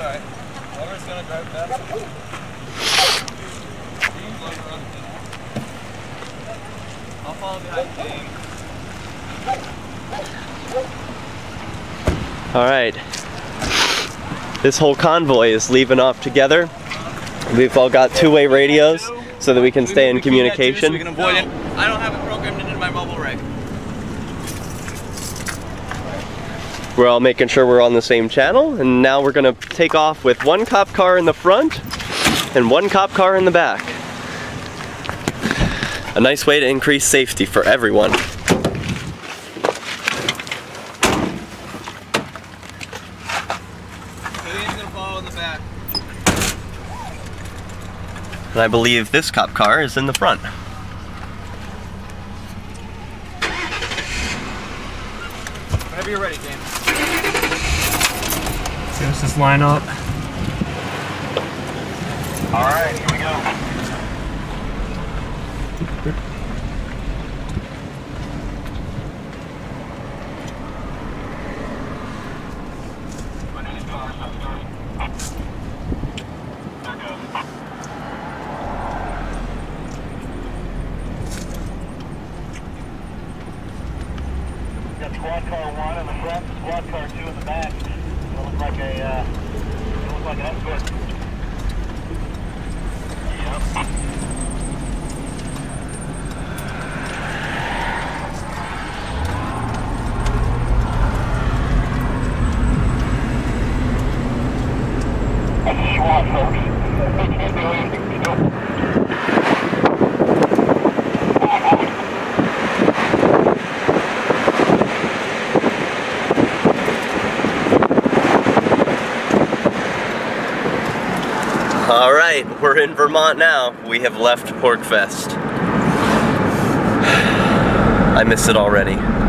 alright. Whoever's gonna drive fast. I'll follow behind James. Alright. This whole convoy is leaving off together. We've all got two-way radios so that we can stay in communication. So we can avoid it. I don't have it programmed into my mobile rig. We're all making sure we're on the same channel, and now we're gonna take off with one cop car in the front and one cop car in the back. A nice way to increase safety for everyone. And I believe this cop car is in the front. Whenever you're ready, James. So let's just line up. Alright, here we go. Squad car 1 in the front, squad car 2 in the back. It looks like an escort. Yep. That's a SWAT, folks. They can't do anything. Alright, we're in Vermont now. We have left PorcFest. I miss it already.